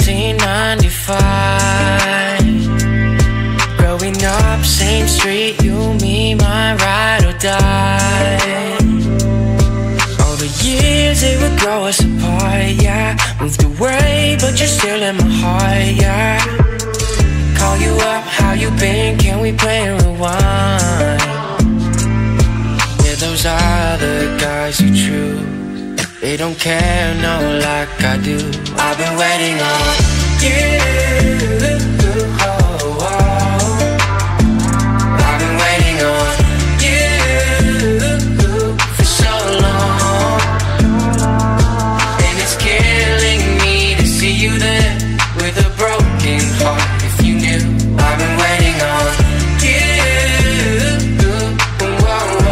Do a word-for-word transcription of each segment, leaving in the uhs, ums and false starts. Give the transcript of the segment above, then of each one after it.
nineteen ninety-five. Growing up, same street, you, me, my ride or die. All the years, they would grow us apart, yeah. Moved away, but you're still in my heart, yeah. Call you up, how you been, can we play and rewind? Yeah, those other guys you choose, they don't care, no, like I do. I've been waiting on you, oh, oh. I've been waiting on you for so long, and it's killing me to see you there with a broken heart. If you knew, I've been waiting on you, oh,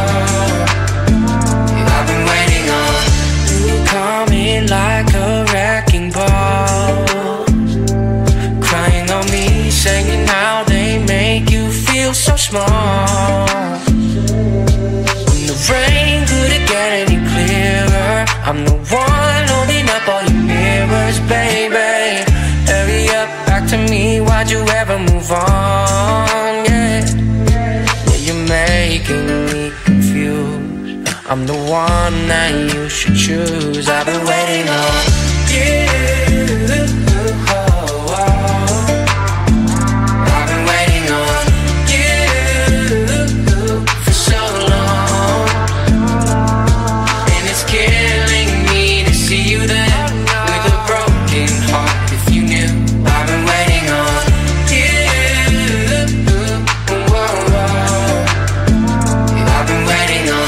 oh. I've been waiting on coming like a wrecking ball, crying on me, saying how they make you feel so small. When the rain couldn't get any clearer, I'm the one holding up all your mirrors, baby. Hurry up, back to me, why'd you ever move on, yeah? Yeah, you're making me confused, I'm the one that you should choose. I've been waiting on you, oh, oh. I've been waiting on you for so long, and it's killing me to see you there with a broken heart. If you knew, I've been waiting on you, oh, oh. I've been waiting on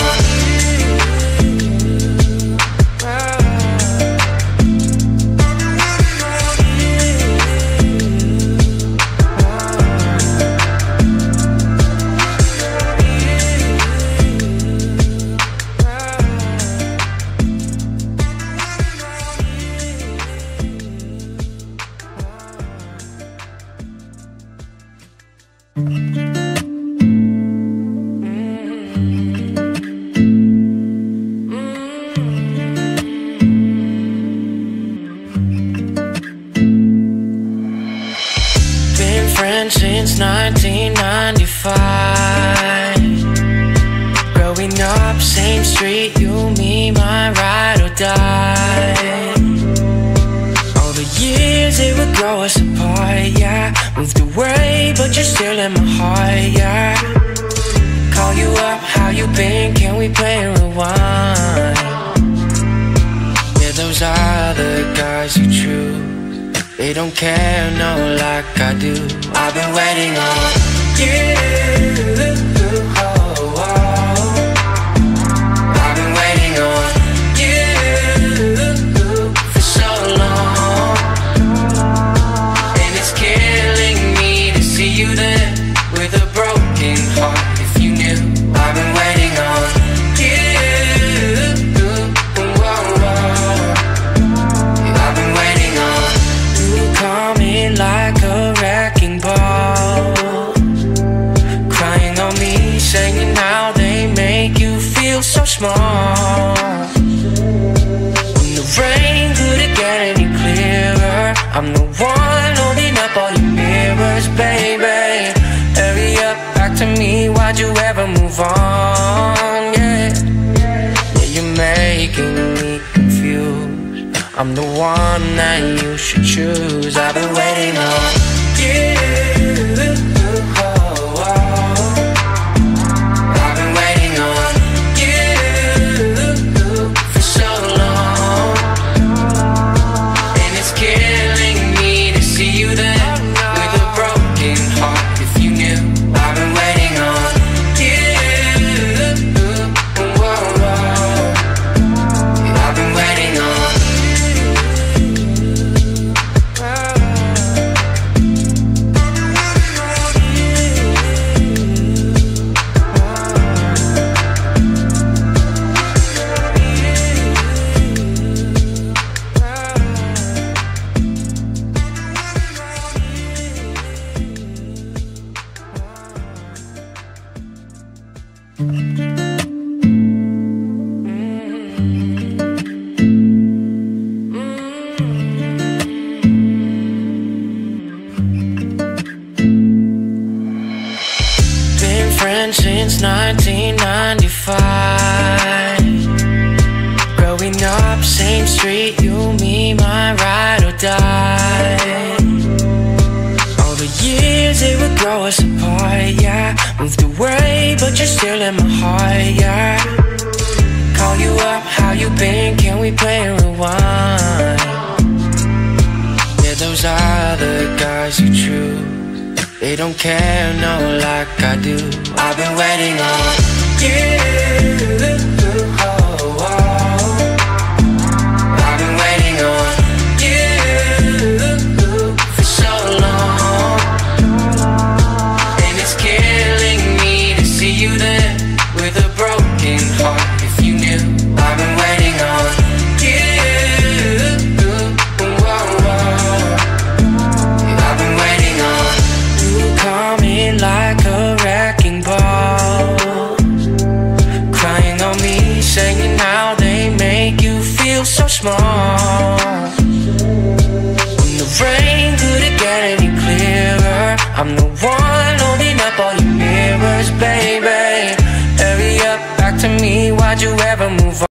since nineteen ninety-five. Growing up, same street, you, me, my ride or die. All the years, they would grow us apart, yeah. Moved away, but you're still in my heart, yeah. Call you up, how you been, can we play and rewind? Yeah, those other guys you choose, they don't care, no, like I do. I've been waiting on you, oh, oh. I've been waiting on you for so long, and it's killing me to see you there with a broken heart. If you knew, I've been waiting on you, oh, oh. I've been waiting on coming like a wrecking ball, crying on me, saying how they make you feel so small. When the rain couldn't get any clearer, I'm the one holding up all your mirrors, baby. Hurry up, back to me, why'd you ever move on, yeah? Yeah, you're making me confused, I'm the one that you should choose. I've been waiting on you, oh, oh. I've been waiting on you for so long, and it's killing me to see you there with a broken heart. If you knew, I've been waiting on you, oh, oh. I've been waiting on since nineteen ninety-five. Growing up, same street, you, me, my ride or die. All the years, they would grow us apart, yeah. Moved away, but you're still in my heart, yeah. Call you up, how you been, can we play a rewind? Yeah, those other guys who choose, they don't care, no, like I do. I've been waiting on you, oh, oh. I've been waiting on you for so long, and it's killing me to see you there with a broken heart. If you knew, I've been waiting on you, oh, oh. I've been waiting on you coming like a wrecking ball, crying on me, saying how they make you feel so small. When the rain couldn't get any clearer, I'm the one holding up all your mirrors, baby. Hurry up, back to me, why'd you ever move on?